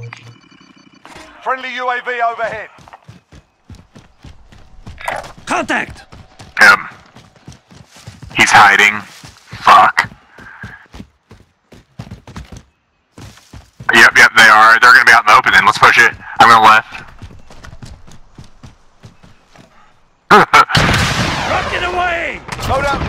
Friendly UAV overhead. Contact! Yep. He's hiding. Fuck. Yep, they are. They're gonna be out in the open then. Let's push it. I'm gonna left. Rocket away! Loadout